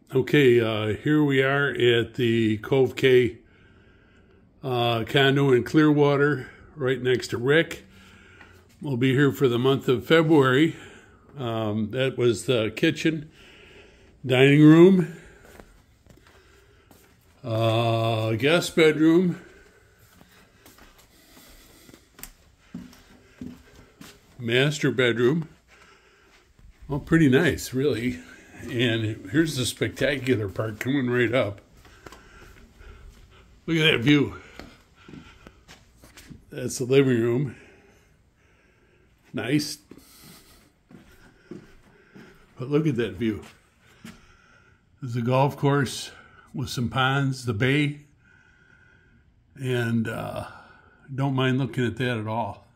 Okay, here we are at the Cove K condo in Clearwater, right next to Rick. We'll be here for the month of February. That was the kitchen, dining room, guest bedroom, master bedroom. Well, pretty nice, really. And here's the spectacular part coming right up. Look at that view. That's the living room. Nice. But look at that view. There's a golf course with some ponds, the bay, and don't mind looking at that at all.